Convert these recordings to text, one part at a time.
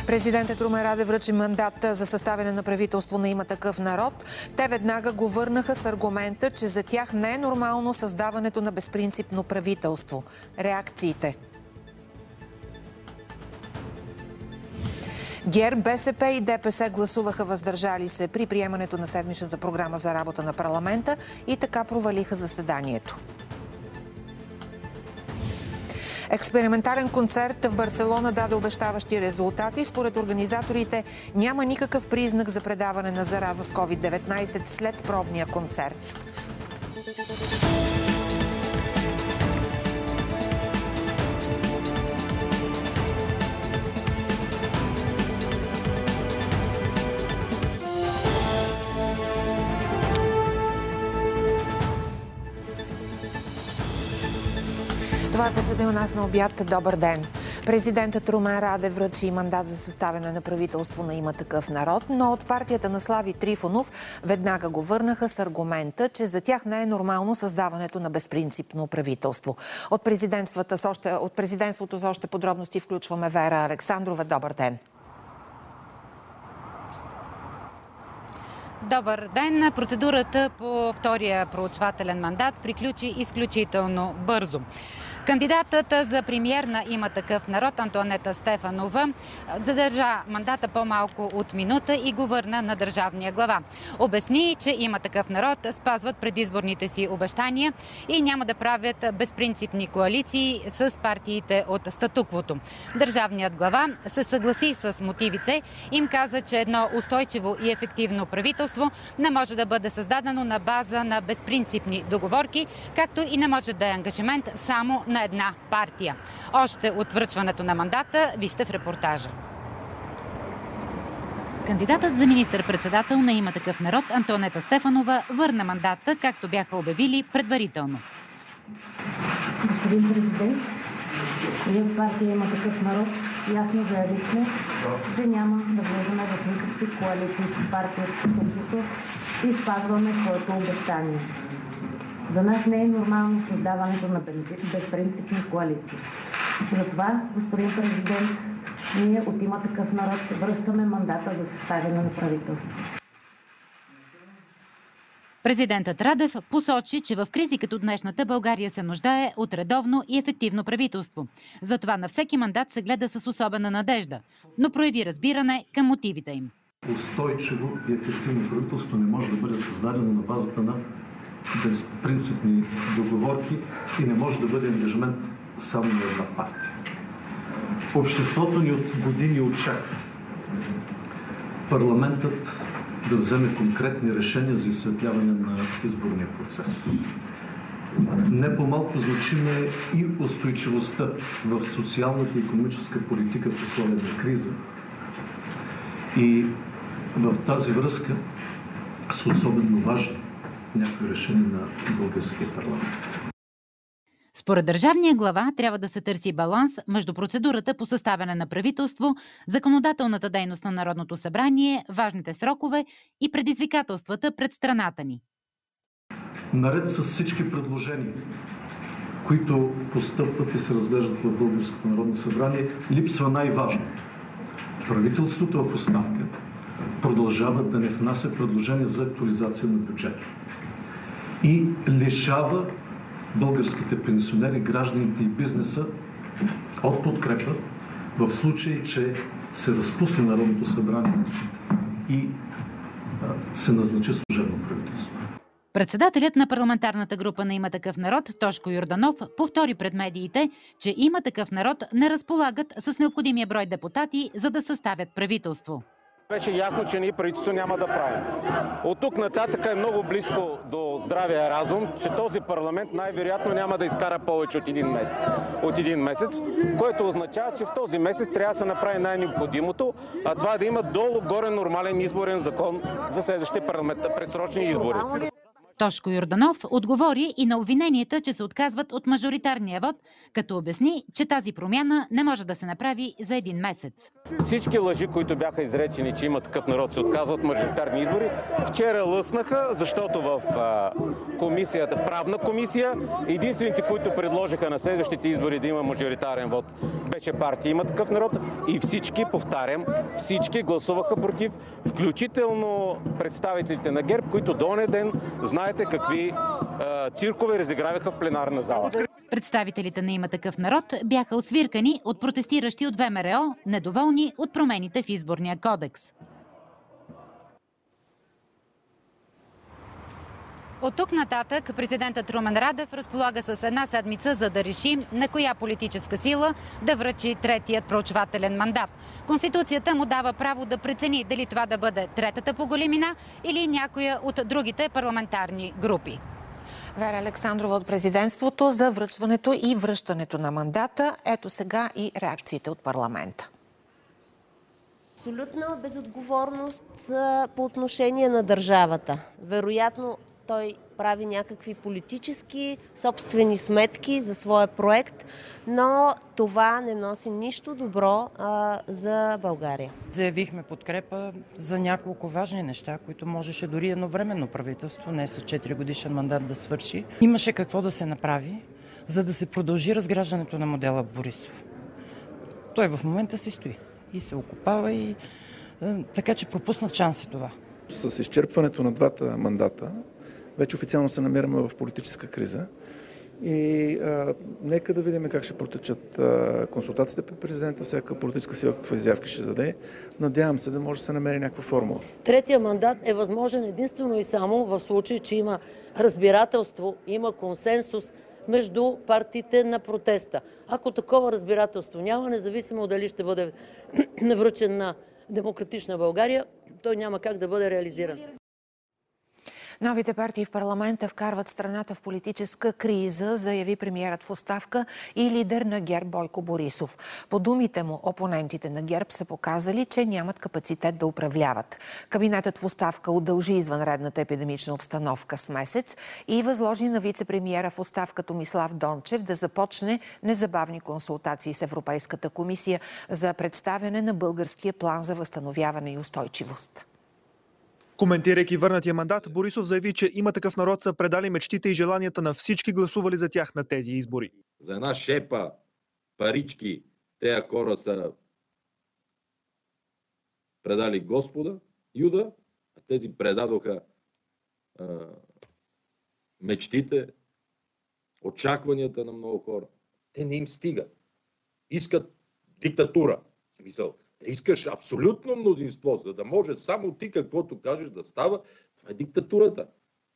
Президентът Румен Радев връчи мандат за съставяне на правителство на Има такъв народ. Те веднага го върнаха с аргумента, че за тях не е нормално създаването на безпринципно правителство. Реакциите. ГЕРБ, БСП и ДПС гласуваха въздържали се при приемането на седмичната програма за работа на парламента и така провалиха заседанието. Експериментален концерт в Барселона даде обещаващи резултати. Според организаторите няма никакъв признак за предаване на зараза с COVID-19 след пробния концерт. Това е посветено нас на обяд. Добър ден! Президентът Румен Радев връчи мандат за съставяне на правителство на Има такъв народ, но от партията на Слави Трифонов веднага го върнаха с аргумента, че за тях не е нормално създаването на безпринципно правителство. От президентството за още подробности включваме Вера Александрова. Добър ден! Добър ден! Процедурата по втория проучвателен мандат приключи изключително бързо. Кандидатът за премиер на Има такъв народ Антоанета Стефанова задържа мандата по-малко от минута и го върна на държавния глава. Обясни, че Има такъв народ спазват предизборните си обещания и няма да правят безпринципни коалиции с партиите от статуквото. Държавният глава се съгласи с мотивите. Им каза, че едно устойчиво и ефективно правителство не може да бъде създадено на база на безпринципни договорки, както и не може да е ангажимент само на една партия. Още от връчването на мандата вижте в репортажа. Кандидатът за министър-председател на Има такъв народ Антоанета Стефанова върна мандата, както бяха обявили предварително. Господин президент, ние в партия Има такъв народ ясно заявихме, че няма да влезем в никакви коалиции с партия от статуквото и спазваме своето обещание. За нас не е нормално създаването на безпринципни коалиции. Затова, господин президент, ние от Има такъв народ връщаме мандата за съставяне на правителство. Президентът Радев посочи, че в кризи като днешната България се нуждае от редовно и ефективно правителство. Затова на всеки мандат се гледа с особена надежда, но прояви разбиране към мотивите им. Устойчиво и ефективно правителство не може да бъде създадено на базата на безпринципни договорки и не може да бъде ангажимент само на една партия. Обществото ни от години очаква парламентът да вземе конкретни решения за изсветляване на изборния процес. Не по-малко значима е и устойчивостта в социалната и икономическа политика в условия на криза. И в тази връзка са особено важни някои решения на българския парламент. Според държавния глава трябва да се търси баланс между процедурата по съставяне на правителство, законодателната дейност на Народното събрание, важните срокове и предизвикателствата пред страната ни. Наред с всички предложения, които постъпват и се разглеждат в Българското народно събрание, липсва най-важното. Правителството в оставка продължава да не внася предложения за актуализация на бюджета и лишава българските пенсионери, гражданите и бизнеса от подкрепа в случай, че се разпусне Народното събрание и се назначи служебно правителство. Председателят на парламентарната група на Има такъв народ Тошко Йорданов повтори пред медиите, че Има такъв народ не разполагат с необходимия брой депутати, за да съставят правителство. Беше ясно, че ние правителство няма да правим. От тук нататък е много близко до здравия разум, че този парламент най-вероятно няма да изкара повече от един месец, което означава, че в този месец трябва да се направи най-необходимото, а това е да има долу-горе нормален изборен закон за следващите предсрочни избори. Тошко Йорданов отговори и на обвиненията, че се отказват от мажоритарния вод, като обясни, че тази промяна не може да се направи за един месец. Всички лъжи, които бяха изречени, че има такъв народ, се отказват мажоритарни избори, вчера лъснаха, защото в правна комисия единствените, които предложиха на следващите избори да има мажоритарен вод, беше партия Има такъв народ и всички, повтарям, всички гласуваха против, включително представителите на ГЕРБ, които до онзи ден знаете какви циркове разиграваха в пленарна зала. Представителите на Има такъв народ бяха освиркани от протестиращи от ВМРО, недоволни от промените в изборния кодекс. От тук нататък президентът Румен Радев разполага с една седмица, за да реши на коя политическа сила да връчи третият проучвателен мандат. Конституцията му дава право да прецени дали това да бъде третата по големина или някоя от другите парламентарни групи. Вера Александрова от президентството за връчването и връщането на мандата. Ето сега и реакциите от парламента. Абсолютна безотговорност по отношение на държавата. Вероятно той прави някакви политически собствени сметки за своя проект, но това не носи нищо добро за България. Заявихме подкрепа за няколко важни неща, които можеше дори едновременно правителство, не с 4-годишен мандат да свърши. Имаше какво да се направи, за да се продължи разграждането на модела Борисов. Той в момента се стои и се окопава, и така че пропуснат шанса това. С изчерпването на двата мандата вече официално се намираме в политическа криза и нека да видим как ще протечат консултациите при президента, всяка политическа сила какви изявки ще даде. Надявам се да може да се намери някаква формула. Третия мандат е възможен единствено и само в случай, че има разбирателство, има консенсус между партиите на протеста. Ако такова разбирателство няма, независимо дали ще бъде навръчен на Демократична България, той няма как да бъде реализиран. Новите партии в парламента вкарват страната в политическа криза, заяви премиерът в оставка и лидер на ГЕРБ Бойко Борисов. По думите му, опонентите на ГЕРБ са показали, че нямат капацитет да управляват. Кабинетът в оставка удължи извънредната епидемична обстановка с месец и възложи на вице-премиера в оставка Томислав Дончев да започне незабавни консултации с Европейската комисия за представяне на българския план за възстановяване и устойчивост. Коментирайки върнатия мандат, Борисов заяви, че Има такъв народ са предали мечтите и желанията на всички гласували за тях на тези избори. За една шепа парички тези хора са предали Господа, Юда, а тези предадоха мечтите, очакванията на много хора. Те не им стига. Искат диктатура. В смисъл, да искаш абсолютно мнозинство, за да може само ти каквото кажеш да става, това е диктатурата.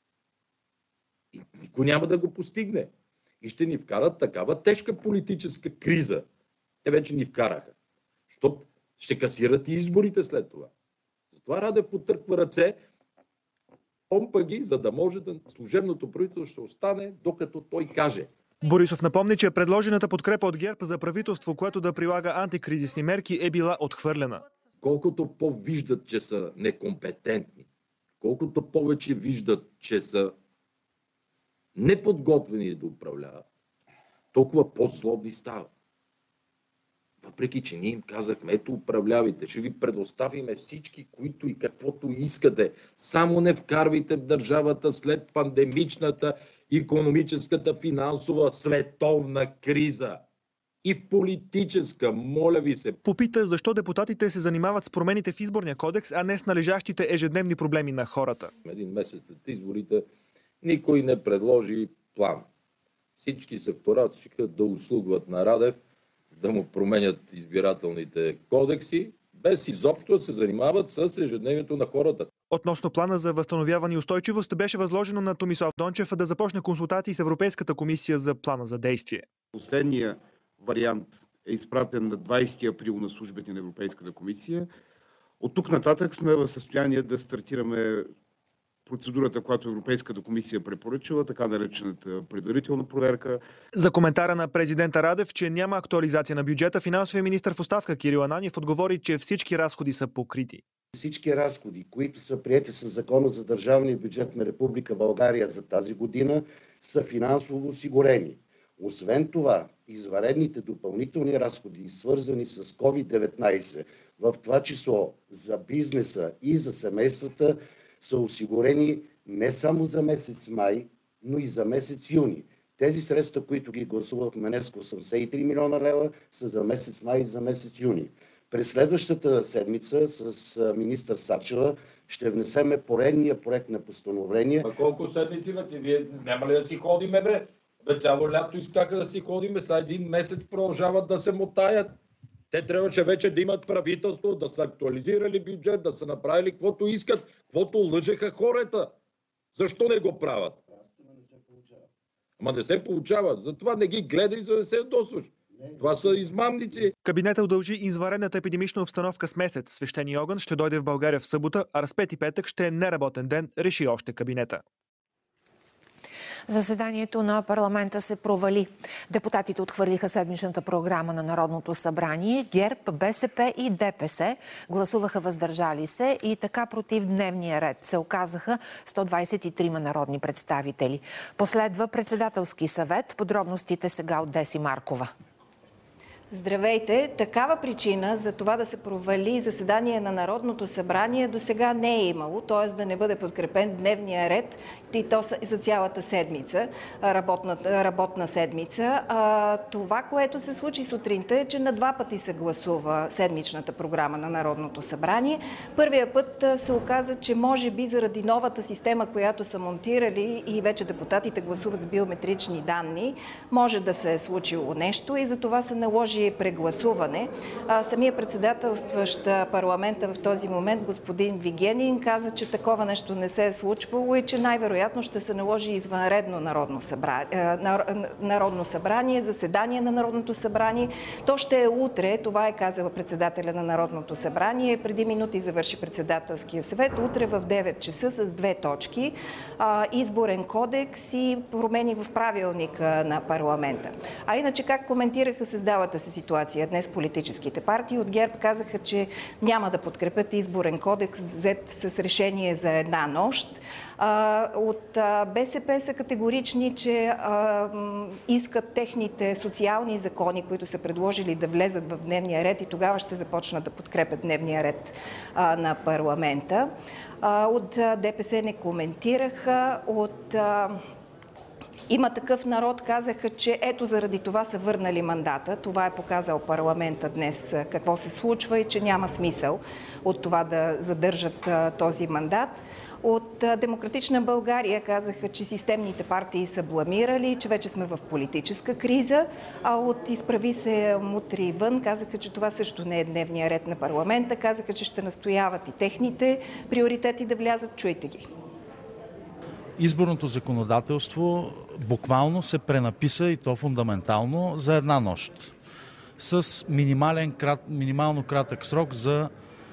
И никой няма да го постигне. И ще ни вкарат такава тежка политическа криза. Те вече ни вкараха. Защото ще касират и изборите след това. Затова Радев потърква ръце, помпа ги, за да може да служебното правителство ще остане, докато той каже. Борисов напомни, че предложената подкрепа от ГЕРБ за правителство, което да прилага антикризисни мерки, е била отхвърлена. Колкото по-виждат, че са некомпетентни, колкото повече виждат, че са неподготвени да управляват, толкова по-злобни стават. Въпреки, че ние им казахме, ето управлявайте, ще ви предоставиме всички, които и каквото искате. Само не вкарвайте в държавата след пандемичната, икономическата, финансова, световна криза. И в политическа, моля ви се. Попита защо депутатите се занимават с промените в изборния кодекс, а не с належащите ежедневни проблеми на хората. Един месец след изборите никой не предложи план. Всички се вторачиха да услугват на Радев, да му променят избирателните кодекси, без изобщо да се занимават с ежедневието на хората. Относно плана за възстановяване и устойчивост беше възложено на Томислав Дончев да започне консултации с Европейската комисия за плана за действие. Последният вариант е изпратен на 20 април на службите на Европейската комисия. От тук нататък сме в състояние да стартираме процедурата, която Европейската комисия препоръчала, така наречената предварителна проверка. За коментара на президента Радев, че няма актуализация на бюджета, финансовия министър в оставка Кирил Ананиев отговори, че всички разходи са покрити. всички разходи, които са приети с Закона за държавния бюджет на Република България за тази година, са финансово осигурени. Освен това, извънредните допълнителни разходи, свързани с COVID-19, в това число за бизнеса и за семействата, са осигурени не само за месец май, но и за месец юни. Тези средства, които ги гласувахме днес, 83 милиона лева, са за месец май и за месец юни. През следващата седмица с министър Сачева ще внесеме поредния проект на постановление. А колко седмици, бе? Вие няма ли да си ходиме, бе? Бе, цяло лято искаха да си ходиме, сега един месец продължават да се мотаят. Те трябваше вече да имат правителство, да са актуализирали бюджет, да са направили каквото искат, каквото лъжеха хората. Защо не го правят? Ама не се получава. Затова не ги гледай, за да се ядосваш. Това са измамници. Кабинетът удължи извънредната епидемична обстановка с месец. Свещения огън ще дойде в България в събота, а разпет и петък ще е неработен ден, реши още кабинета. Заседанието на парламента се провали. Депутатите отхвърлиха седмичната програма на Народното събрание. ГЕРБ, БСП и ДПС гласуваха въздържали се и така против дневния ред се оказаха 123 народни представители. Последва председателски съвет. Подробностите сега от Деси Маркова. Здравейте! Такава причина за това да се провали заседание на Народното събрание до сега не е имало, т.е. да не бъде подкрепен дневния ред и то за цялата седмица, работна седмица. Това, което се случи сутринта е, че на два пъти се гласува седмичната програма на Народното събрание. Първия път се оказа, че може би заради новата система, която са монтирали и вече депутатите гласуват с биометрични данни, може да се е случило нещо и за това се наложи прегласуване. Самия председателстващ парламента в този момент, господин Вигенин, каза, че такова нещо не се е случвало и че най-вероятно ще се наложи извънредно Народно събрание, заседание на Народното събрание. То ще е утре, това е казала председателя на Народното събрание. Преди минути завърши председателския съвет. Утре в 9 часа с две точки. Изборен кодекс и промени в правилника на парламента. А иначе как коментираха създалата се ситуация днес политическите партии? От ГЕРБ казаха, че няма да подкрепят изборен кодекс, взет с решение за една нощ. От БСП са категорични, че искат техните социални закони, които са предложили, да влезат в дневния ред и тогава ще започнат да подкрепят дневния ред на парламента. От ДПС не коментираха. От Има такъв народ казаха, че ето заради това са върнали мандата. Това е показал парламента днес какво се случва и че няма смисъл от това да задържат този мандат. От Демократична България казаха, че системните партии са бламирали, че вече сме в политическа криза, а от Изправи се мутри вън казаха, че това също не е дневния ред на парламента. Казаха, че ще настояват и техните приоритети да влязат. Чуйте ги. Изборното законодателство буквално се пренаписа, и то фундаментално, за една нощ. С минимално кратък срок за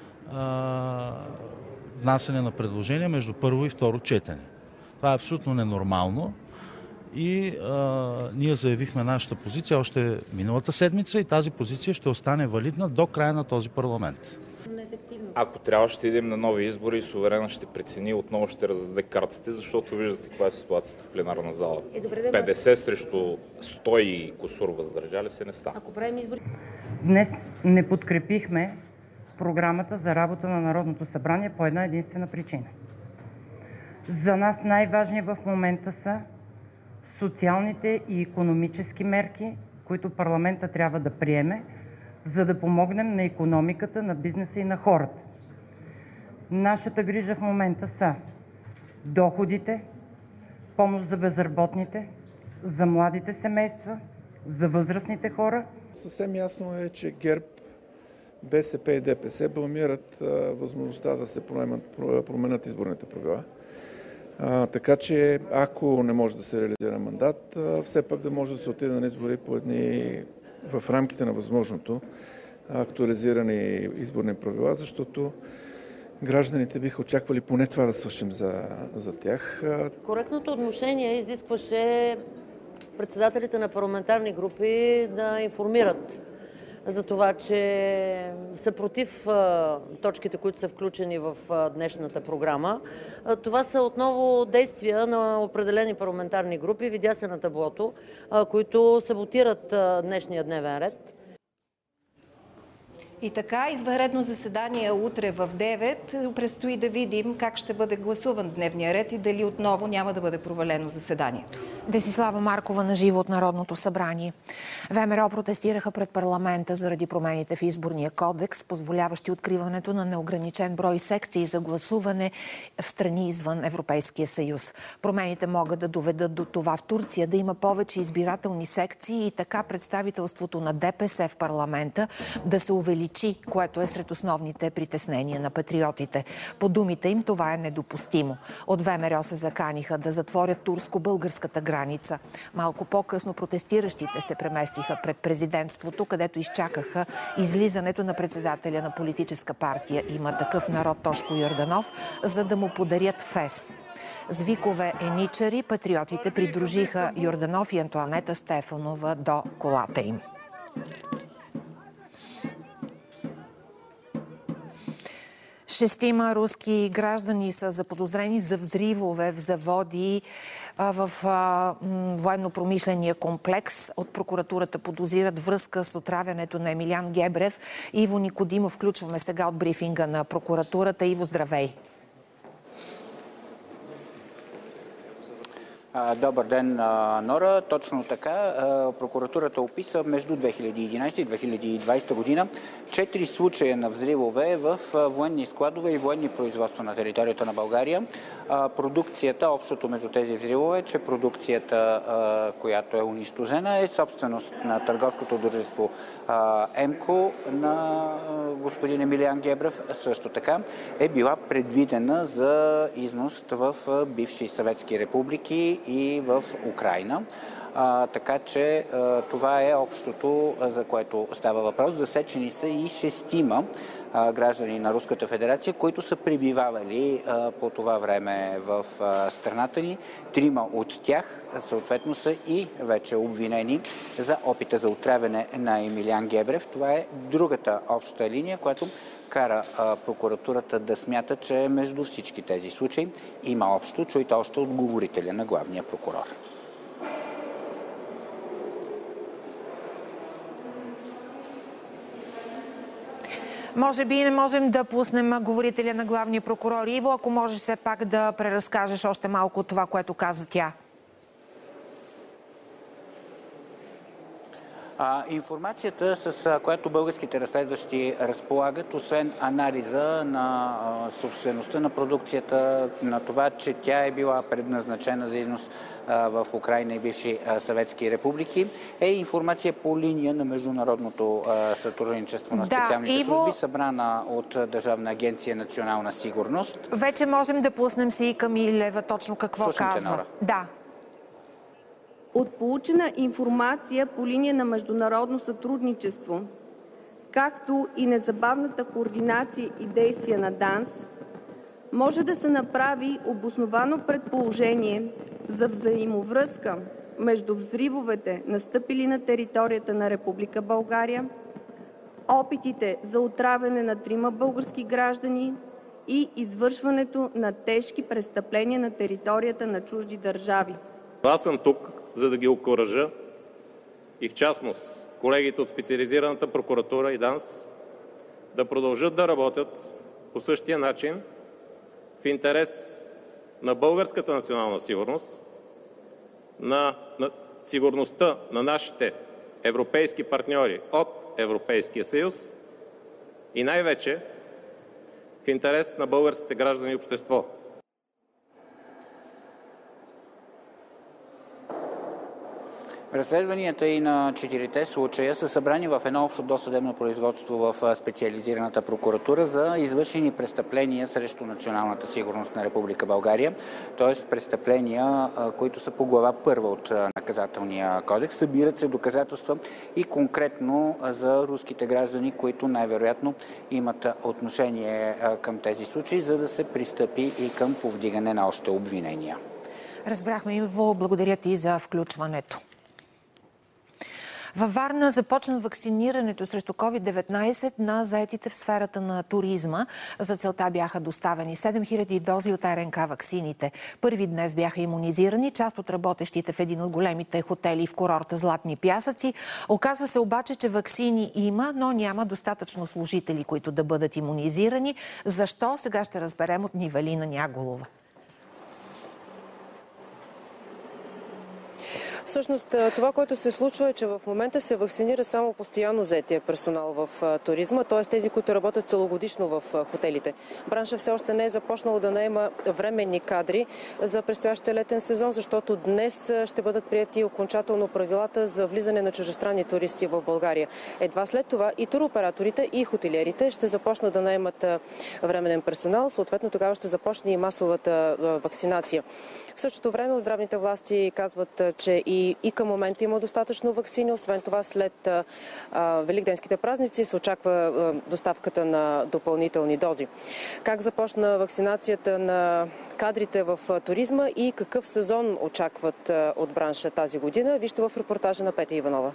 внасяне на предложения между първо и второ четене. Това е абсолютно ненормално и ние заявихме нашата позиция още миналата седмица и тази позиция ще остане валидна до края на този парламент. Ако трябва, ще идем на нови избори и суверена ще прецени, отново ще раздаде картите, защото виждате каква е ситуацията в пленарна зала. 50 срещу 100 и кусур въздържали се не става. Ако правим избори... Днес не подкрепихме програмата за работа на Народното събрание по една единствена причина. За нас най-важни в момента са социалните и икономически мерки, които парламента трябва да приеме, за да помогнем на икономиката, на бизнеса и на хората. Нашата грижа в момента са доходите, помощ за безработните, за младите семейства, за възрастните хора. Съвсем ясно е, че ГЕРБ, БСП и ДПС бламират възможността да се променят изборните правила. Така че, ако не може да се реализира мандат, все пак да може да се отиде на избори по едни в рамките на възможното актуализирани изборни правила, защото гражданите биха очаквали поне това да свършим за тях. Коректното отношение изискваше председателите на парламентарни групи да информират за това, че са против точките, които са включени в днешната програма. Това са отново действия на определени парламентарни групи, видя се на таблото, които саботират днешния дневен ред. И така, извънредно заседание утре в 9. Предстои да видим как ще бъде гласуван дневния ред и дали отново няма да бъде провалено заседанието. Десислава Маркова на живо от Народното събрание. ВМРО протестираха пред парламента заради промените в изборния кодекс, позволяващи откриването на неограничен брой секции за гласуване в страни извън Европейския съюз. Промените могат да доведат до това в Турция да има повече избирателни секции и така представителството на ДПС в парламента да се увеличи, което е сред основните притеснения на патриотите. По думите им това е недопустимо. От ВМРО се заканиха да затворят турско-българската граница. Малко по-късно протестиращите се преместиха пред президентството, където изчакаха излизането на председателя на политическа партия Има такъв народ Тошко Йорданов, за да му подарят фес. С викове еничари патриотите придружиха Йорданов и Антоанета Стефанова до колата им. Шестима руски граждани са заподозрени за взривове в заводи в военно-промишления комплекс. От прокуратурата подозират връзка с отравянето на Емилиан Гебрев. Иво Никодимов включваме сега от брифинга на прокуратурата. Иво, здравей! Добър ден, Нора. Точно така. Прокуратурата описа между 2011 и 2020 година 4 случая на взривове в военни складове и военни производства на територията на България. Продукцията, общото между тези взривове, че продукцията, която е унищожена, е собственост на търговското дружество ЕМКО на господин Емилиан Гебрев. Също така е била предвидена за износ в бивши съветски републики и в Украйна. Така че това е общото, за което става въпрос. Засечени са и 6 граждани на Руската федерация, които са пребивавали по това време в страната ни. 3 от тях съответно са и вече обвинени за опита за отравяне на Емилиан Гебрев. Това е другата обща линия, която кара прокуратурата да смята, че между всички тези случаи има общо. Чуйте още от говорителя на главния прокурор. Може би не можем да пуснем говорителя на главния прокурор. Иво, ако можеш все пак да преразкажеш още малко от това, което каза тя. Информацията, с която българските разследващи разполагат, освен анализа на собствеността на продукцията, на това, че тя е била предназначена за износ в Украйна и бивши съветски републики, е информация по линия на международното сътрудничество на специалните служби, събрана от Държавна агенция Национална сигурност. Вече можем да пуснем си и Камилева точно какво казва. Нора. Да. От получена информация по линия на международно сътрудничество, както и незабавната координация и действия на ДАНС, може да се направи обосновано предположение за взаимовръзка между взривовете, настъпили на територията на Република България, опитите за отравяне на 3 български граждани и извършването на тежки престъпления на територията на чужди държави. Аз съм тук, за да ги окуража и в частност колегите от специализираната прокуратура и ДАНС да продължат да работят по същия начин в интерес на българската национална сигурност, на сигурността на нашите европейски партньори от Европейския съюз и най-вече в интерес на българските граждани и общество. Разследванията и на 4 случая са събрани в едно общо досъдебно производство в специализираната прокуратура за извършени престъпления срещу националната сигурност на Република България, т.е. престъпления, които са по глава 1 от наказателния кодекс. Събират се доказателства и конкретно за руските граждани, които най-вероятно имат отношение към тези случаи, за да се пристъпи и към повдигане на още обвинения. Разбрахме, Иво. Благодаря ти за включването. Във Варна започна вакцинирането срещу COVID-19 на заетите в сферата на туризма. За целта бяха доставени 7000 дози от РНК ваксините. Първи днес бяха имунизирани част от работещите в един от големите хотели в курорта Златни пясъци. Оказва се обаче, че ваксини има, но няма достатъчно служители, които да бъдат имунизирани. Защо? Сега ще разберем от Нивелина Няголова. Всъщност това, което се случва е, че в момента се вакцинира само постоянно заетия персонал в туризма, т.е. тези, които работят целогодишно в хотелите. Бранша все още не е започнал да наема временни кадри за предстоящия летен сезон, защото днес ще бъдат прияти окончателно правилата за влизане на чуждестранни туристи в България. Едва след това и туроператорите, и хотелиерите ще започнат да наемат временен персонал, съответно тогава ще започне и масовата вакцинация. В същото време здравните власти казват, че и към момента има достатъчно ваксини. Освен това, след великденските празници се очаква доставката на допълнителни дози. Как започна вакцинацията на кадрите в туризма и какъв сезон очакват от бранша тази година? Вижте в репортажа на Петя Иванова.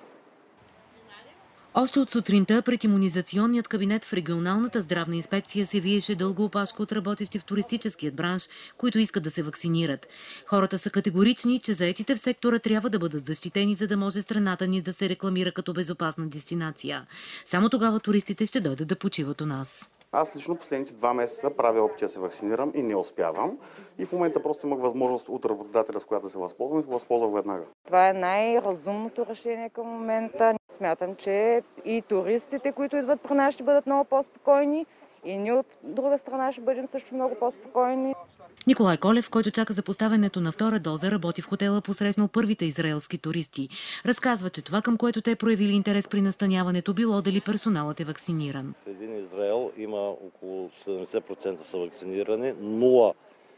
Още от сутринта пред имунизационният кабинет в регионалната здравна инспекция се виеше дълга опашка от работещи в туристическият бранш, които искат да се вакцинират. Хората са категорични, че заетите в сектора трябва да бъдат защитени, за да може страната ни да се рекламира като безопасна дестинация. Само тогава туристите ще дойдат да почиват у нас. Аз лично последните 2 месеца правя опити да се вакцинирам и не успявам. И в момента просто имах възможност от работодателя, с която да се възползвам и се възползвах веднага. Това е най-разумното решение към момента. Смятам, че и туристите, които идват при нас, ще бъдат много по-спокойни. И ние от друга страна ще бъдем също много по-спокойни. Николай Колев, който чака за поставянето на втора доза, работи в хотела, посрещнал първите израелски туристи. Разказва, че това, към което те проявили интерес при настаняването, било дали персоналът е вакциниран. В един Израел има около 70% са вакцинирани, 0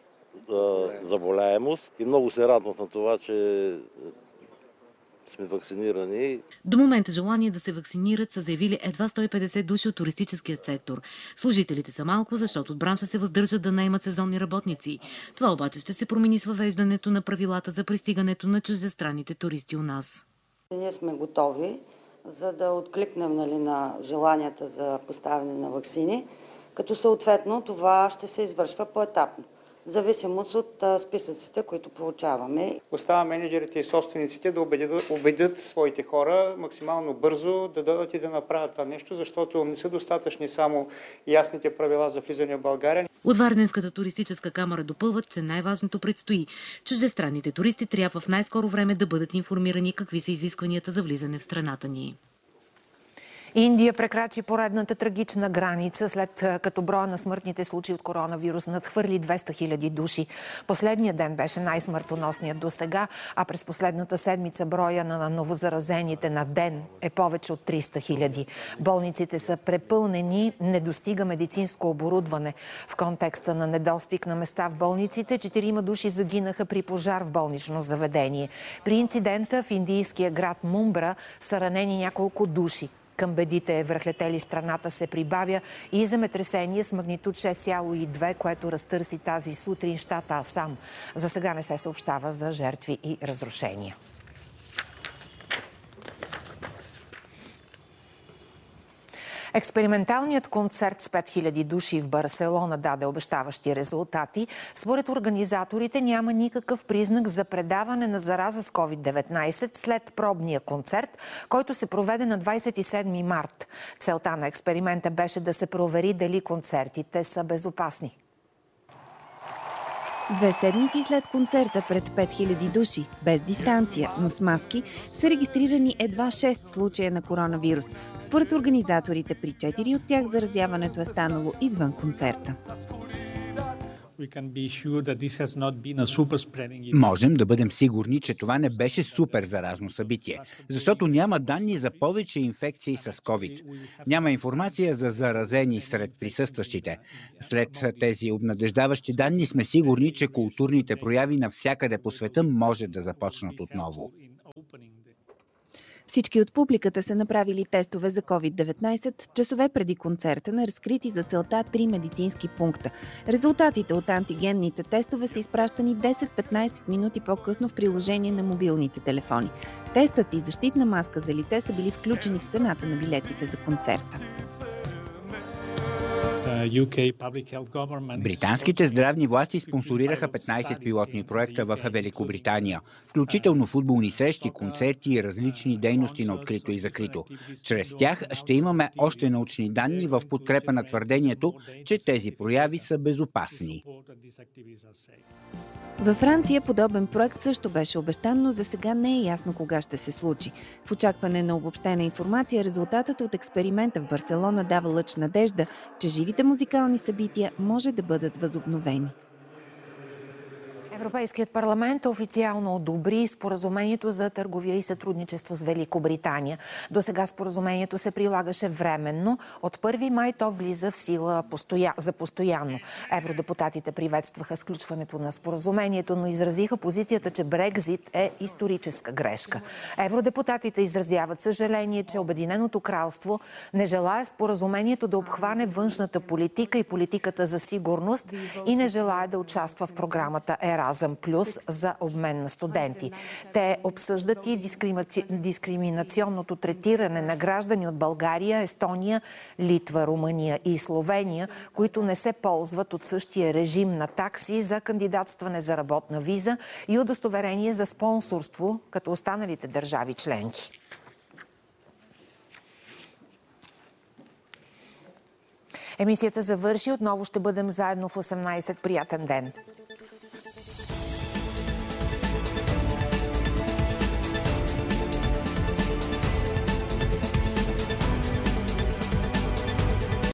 заболяемост и много се радвам на това, че сме вакцинирани. До момента желание да се вакцинират са заявили едва 150 души от туристическия сектор. Служителите са малко, защото от бранша се въздържат да наемат сезонни работници. Това обаче ще се промени с въвеждането на правилата за пристигането на чуждестранните туристи у нас. Ние сме готови, за да откликнем на желанията за поставяне на ваксини, като съответно това ще се извършва поетапно. В зависимост от списъците, които получаваме. Остава менеджерите и собствениците да убедят своите хора максимално бързо да дадат и да направят това нещо, защото не са достатъчни само ясните правила за влизане в България. От Варненската туристическа камара допълват, че най-важното предстои. Чуждестранните туристи трябва в най-скоро време да бъдат информирани какви са изискванията за влизане в страната ни. Индия прекрачи поредната трагична граница, след като броя на смъртните случаи от коронавирус надхвърли 200 000 души. Последният ден беше най-смъртоносният до сега, а през последната седмица броя на новозаразените на ден е повече от 300 000. Болниците са препълнени, недостига медицинско оборудване. В контекста на недостиг на места в болниците, 4 души загинаха при пожар в болнично заведение. При инцидента в индийския град Мумбра са ранени няколко души. Към бедите връхлетели страната се прибавя и земетресение с магнитуд 6,2, което разтърси тази сутрин щата Асам. За сега не се съобщава за жертви и разрушения. Експерименталният концерт с 5000 души в Барселона даде обещаващи резултати. Според организаторите няма никакъв признак за предаване на зараза с COVID-19 след пробния концерт, който се проведе на 27 март. Целта на експеримента беше да се провери дали концертите са безопасни. 2 седмици след концерта пред 5000 души, без дистанция, но с маски, са регистрирани едва 6 случая на коронавирус. Според организаторите, при 4 от тях заразяването е станало извън концерта. Можем да бъдем сигурни, че това не беше супер заразно събитие, защото няма данни за повече инфекции с COVID. Няма информация за заразени сред присъстващите. След тези обнадеждаващи данни сме сигурни, че културните прояви навсякъде по света може да започнат отново. Всички от публиката са направили тестове за COVID-19 часове преди концерта на разкрити за целта 3 медицински пункта. Резултатите от антигенните тестове са изпращани 10-15 минути по-късно в приложение на мобилните телефони. Тестът и защитна маска за лице са били включени в цената на билетите за концерта. Британските здравни власти спонсорираха 15 пилотни проекта в Великобритания, включително футболни срещи, концерти и различни дейности на открито и закрито. Чрез тях ще имаме още научни данни в подкрепа на твърдението, че тези прояви са безопасни. Във Франция подобен проект също беше обещан, но за сега не е ясно кога ще се случи. В очакване на обобщена информация, резултатът от експеримента в Барселона дава лъч надежда, че живите музикални събития може да бъдат възобновени. Европейският парламент официално одобри споразумението за търговия и сътрудничество с Великобритания. До сега споразумението се прилагаше временно. От 1 май то влиза в сила за постоянно. Евродепутатите приветстваха сключването на споразумението, но изразиха позицията, че Брекзит е историческа грешка. Евродепутатите изразяват съжаление, че Обединеното кралство не желае споразумението да обхване външната политика и политиката за сигурност и не желае да участва в програмата Еразъм Плюс за обмен на студенти. Те обсъждат и дискриминационното третиране на граждани от България, Естония, Литва, Румъния и Словения, които не се ползват от същия режим на такси за кандидатстване за работна виза и удостоверение за спонсорство, като останалите държави членки. Емисията завърши. Отново ще бъдем заедно в 18. Приятен ден!